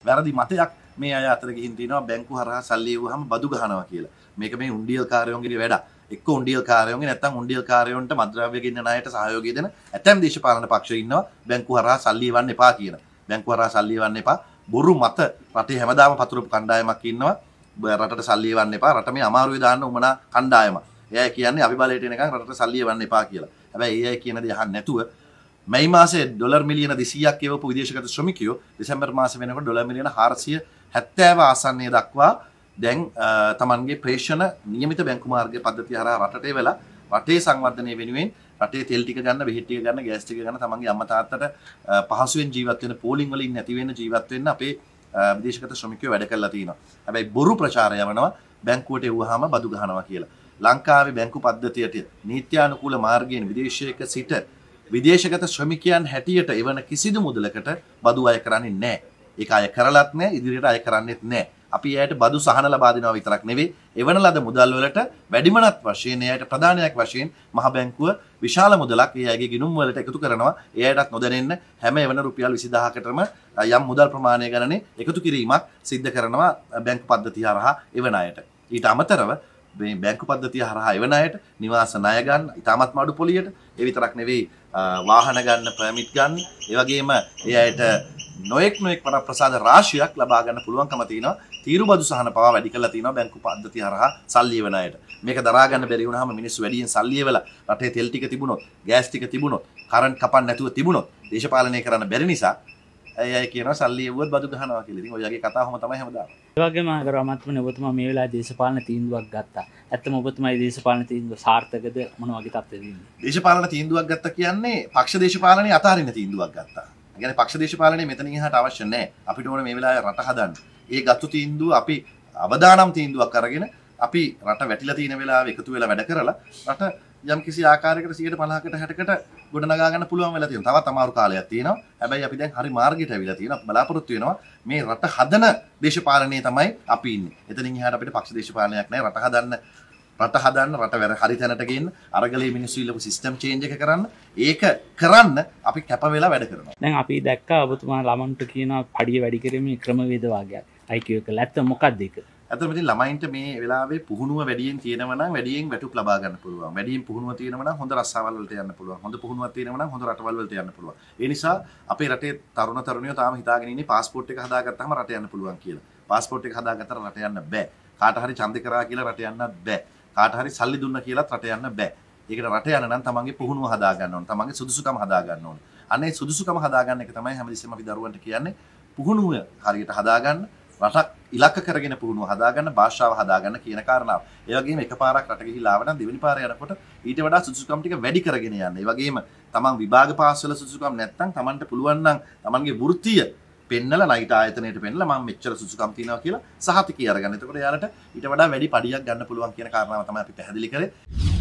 වැරදි මතයක් මේ අය අතර ගිහින් තිනවා බැංකු හරහා සල්ලි එවුවාම බදු ගහනවා කියලා. මේක මේ උණ්ඩියල් කාර්යෝන්ගේ වැඩක්. එක්ක උණ්ඩියල් කාර්යෝන්ගේ නැත්නම් උණ්ඩියල් කාර්යෝන්ට මත්ද්‍රව්‍ය ගෙන්න ණයට සහයෝගය දෙන ඇතැම් දේශපාලන පක්ෂ ඉන්නවා බැංකු හරහා සල්ලි එවන්න එපා කියන. බැංකු හරහා සල්ලි එවන්න එපා. බොරු මත රටේ හැමදාම පතුරපු කණ්ඩායමක් ඉන්නවා. රටට සල්ලි එවන්න එපා. රට මේ අමාරුවේ දාන්න උමනා කණ්ඩායම. එයා කියන්නේ අපි බලයට එනකන් රටට සල්ලි එවන්න එපා කියලා. හැබැයි ඒ අය කියන දේ අහන්න නැතුව මැයි මාසේ ඩොලර් මිලියන 200ක් එවපු විදේශගත ශ්‍රමිකයෝ දෙසැම්බර් මාසේ වෙනකොට ඩොලර් මිලියන 470 ආසන්නයේ දක්වා දැන් තමන්ගේ ප්‍රේෂණ නියමිත බැංකු මාර්ග පද්ධතිය හරහා රටට එවලා රටේ සංවර්ධනය වෙනුවෙන් රටේ තෙල් ටික ගන්න, බෙහෙත් ටික ගන්න, ගෑස් ටික ගන්න තමන්ගේ අම්මා තාත්තට පහසුවෙන් ජීවත් වෙන පෝලිං වලින් නැති වෙන ජීවත් වෙන්න අපේ විදේශගත ශ්‍රමිකයෝ වැඩ කරලා තිනවා. හැබැයි බොරු ප්‍රචාරය යවනවා බැංකුවට එවුවාම බදු ගහනවා කියලා. ලංකාවේ බැංකු පද්ධතියට නීත්‍යානුකූල මාර්ගයෙන් විදේශයක සිට විදේශගත ශ්‍රමිකයන් හැටියට එවන කිසිදු මුදලකට බදු අය කරන්නේ නැහැ. ඒක අය කරලත් නැහැ, ඉදිරියට අය කරන්නේත් නැහැ. අපි එයාට බදු සහන ලබා දෙනවා විතරක් නෙවෙයි, එවන ලද මුදල් වලට වැඩිමනත් වශයෙන් එයාට ප්‍රධානයක් වශයෙන් මහ බැංකුව විශාල මුදලක් ඒ අයගේ ගිණුම් වලට එකතු කරනවා. එයාටත් නොදැනෙන්න හැම එවන රුපියල් 20000කටම යම් මුදල් ප්‍රමාණය ගණනේ එකතු කිරීමක් සිද්ධ කරනවා බැංකු පද්ධතිය හරහා එවන අයට. ඊට අමතරව මේ බැංකු පද්ධතිය හරහා එවන අයට නිවාස ණය ගන්න, ඉතාමත් අඩු පොලියට, ඒ විතරක් නෙවෙයි වාහන ගන්න, පර්මිට් ගන්න, ඒ වගේම ඒ අයට නොඑක් වරප්‍රසාද රාශියක් ලබා ගන්න පුළුවන්කම තියෙනවා. තීරු බදු සහන පවා වැඩි කරලා තියෙනවා බැංකු පද්ධතිය හරහා සල්ලි එවන අයට. මේක දරා ගන්න බැරි වුණාම මිනිස්සු වැඩියෙන් සල්ලි එවලා රටේ තෙල් ටික තිබුණොත්, ගෑස් ටික තිබුණොත්, කරන්ට් කපන්න නැතුව තිබුණොත් දේශපාලනය කරන්න බැරි නිසා අය කියනවා සල්ලි එවුවත් බදු ගහනවා කියලා. ඉතින් ඔය වගේ කතාවම තමයි හැමදාම. ඒ වගේම අර අමාත්‍යතුමනි ඔබතුමා මේ වෙලාවේ දේශපාලන තීන්දුවක් ගත්තා. ඇත්තම ඔබතුමාගේ දේශපාලන තීන්දුව සාර්ථකද මොන වගේ තත්ත්වෙද ඉන්නේ? දේශපාලන තීන්දුවක් ගත්තා කියන්නේ පක්ෂ දේශපාලනයේ අතහරින තීන්දුවක් ගත්තා. ඒ කියන්නේ පක්ෂ දේශපාලනයේ මෙතනින් එහාට අවශ්‍ය නැහැ. අපිට ඕනේ මේ වෙලාවේ රට හදන්න. ඒ ගත්තු තීන්දුව අපි අවදානම් තීන්දුවක් අරගෙන අපි රට වැටිලා තියෙන වෙලාවේ එකතු වෙලා වැඩ කරලා රට යම් කිසි ආකාරයකට 50%කට 60කට ගොඩනගා ගන්න පුළුවන් වෙලා තියෙනවා. තවත් අමාරු කාලයක් තියෙනවා. හැබැයි අපි දැන් හරි මාර්ගයට ඇවිල්ලා තියෙනවා. අපි බලාපොරොත්තු වෙනවා මේ රට හදන දේශපාලනයේ තමයි අපි ඉන්නේ. එතනින් එහාට අපිට පක්ෂ දේශපාලනයක් නැහැ. රට හදන්න රට හරි තැනට ගෙන්න අරගලේ මිනිස්සු ඉල්ලපු සිස්ටම් චේන්ජ් එක කරන්න. ඒක කරන්න අපි කැප වෙලා වැඩ කරනවා. දැන් අපි දැක්කා ඔබතුමා ළමන්ට කියන පඩිය වැඩි කිරීමේ ක්‍රමවේද වාගයක්. IQ එක ලැත්ත මොකක්ද ඒක? ඇත්තටම ඉතින් ළමයින්ට මේ වෙලාවේ පුහුණුව වැඩියෙන් තියෙනවා නම් වැඩියෙන් වැටුප් ලබා ගන්න පුළුවන්. වැඩියෙන් පුහුණුව තියෙනවා නම් හොඳ රස්සාවල් වලට යන්න පුළුවන්. හොඳ පුහුණුවක් තියෙනවා නම් හොඳ රටවල් වලට යන්න පුළුවන්. ඒ නිසා අපේ රටේ තරුණ තරුණියෝ තාම හිතාගෙන ඉන්නේ පාස්පෝර්ට් එක හදාගත්තාම රට යන්න පුළුවන් කියලා. පාස්පෝර්ට් එක හදාගත්තාම රට යන්න බෑ. කාට හරි ඡන්දේ කරා කියලා රට යන්නත් බෑ. කාට හරි සල්ලි දුන්නා කියලාත් රට යන්න බෑ. ඒකට රට යන්න නම් තමන්ගේ පුහුණුව හදා ගන්න ඕන. තමන්ගේ සුදුසුකම හදා ගන්න ඕන. අනේ සුදුසුකම හදා ගන්න එක තමයි හැමදෙස්සෙම අපි දරුවන්ට කියන්නේ. පුහුණුව හරියට හදා ගන්න, රටක් ඉලක්ක කරගෙන පුහුණුව හදාගන්න, භාෂාව හදාගන්න කියන කාරණාව. ඒ වගේම එකපාරක් රට ගිහිලා ආව නම් දෙවෙනි පාර යනකොට ඊට වඩා සුදුසුකම් ටික වැඩි කරගෙන යන්න. ඒ වගේම තමන් විභාග පාස් වල සුදුසුකම් නැත්නම් තමන්ට පුළුවන් නම් තමන්ගේ වෘත්තිය පෙන්නලා නයිට් ආයතනයට පෙන්නලා මම මෙච්චර සුදුසුකම් තියෙනවා කියලා සහතිකය අරගන්න. එතකොට යාලට ඊට වඩා වැඩි පඩියක් ගන්න පුළුවන් කියන කාරණාව තමයි අපි පැහැදිලි කරේ.